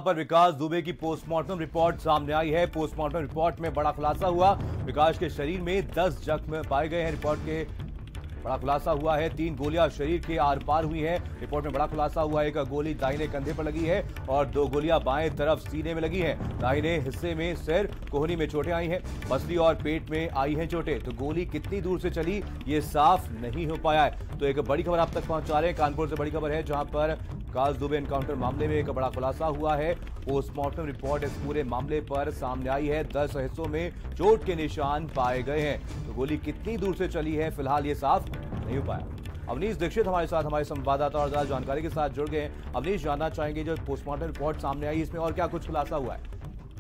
पर विकास दुबे की postmortem report सामने आई है। पोस्टमार्टम रिपोर्ट में बड़ा खुलासा हुआ। विकास के शरीर में 10 जख्म पाए गए हैं। रिपोर्ट के बड़ा खुलासा हुआ है 3 गोलियां शरीर के आर पार हुई हैं। रिपोर्ट में बड़ा खुलासा हुआ है 1 गोली दाहिने कंधे पर लगी है और 2 गोलियां बाएं तरफ सीने में लगी हैं। दाहिने हिस्से में सिर कोहनी में चोटें आई हैं। पसली और पेट में आई हैं चोटें। तो गोली कितनी दूर से चली ये साफ नहीं हो पाया है। तो एक बड़ी खबर आप तक पहुंचा रहे हैं। कानपुर से बड़ी खबर है जहां पर विकास दुबे एनकाउंटर मामले में एक बड़ा खुलासा हुआ है। पोस्टमार्टम रिपोर्ट इस पूरे मामले पर सामने आई है। 10 हिस्सों में चोट के निशान पाए गए हैं। तो गोली कितनी दूर से चली है फिलहाल ये साफ नहीं हो पाया। अवनीश दीक्षित हमारे साथ हमारे संवाददाता और ज्यादा जानकारी के साथ जुड़ गए हैं। अवनीश, जानना चाहेंगे जो पोस्टमार्टम रिपोर्ट सामने आई इसमें और क्या कुछ खुलासा हुआ है?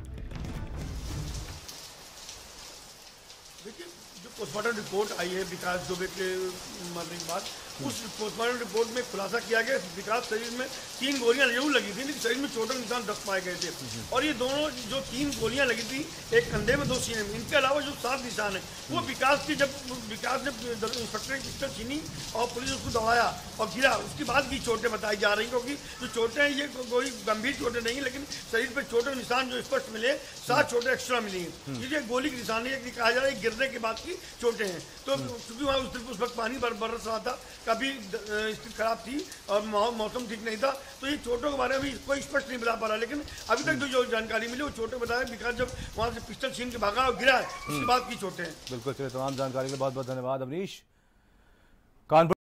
देखिए, जो पोस्टमार्टम रिपोर्ट आई है विकास दुबे के मरने के बाद, उस पोस्टमार्टम रिपोर्ट में खुलासा किया गया विकास शरीर में 3 गोलियां जरूर लगी थी, लेकिन शरीर में चोटों के निशान 10 पाए गए थे। और ये दोनों जो 3 गोलियां लगी थी, एक कंधे में 2 सीने में, इनके अलावा जो 7 निशान है वो विकास की, जब विकास ने इंस्पेक्टर की पिस्टल छीनी और पुलिस उसको दौड़ाया और गिरा, उसके बाद की चोटें बताई जा रही, क्योंकि जो चोटें हैं ये कोई गंभीर चोटें नहीं, लेकिन शरीर पर चोटों के निशान जो स्पष्ट मिले 7 चोटें एक्स्ट्रा मिली हैं। ये गोली के निशान है, कहा जा रहा है गिरने के बाद की चोटें हैं। तो क्योंकि वहाँ उस वक्त पानी बरस रहा था, काफी स्थिति खराब थी और मौसम ठीक नहीं था, तो ये चोटों के बारे में कोई स्पष्ट नहीं बता पा रहा। लेकिन अभी तक जो जानकारी मिली वो चोटें बताया विकास जब वहां से पिस्टल छीन के भागा और गिरा है, उसके बाद की चोटें हैं। बिल्कुल, तमाम जानकारी के लिए बहुत बहुत धन्यवाद अवनीश। कानपुर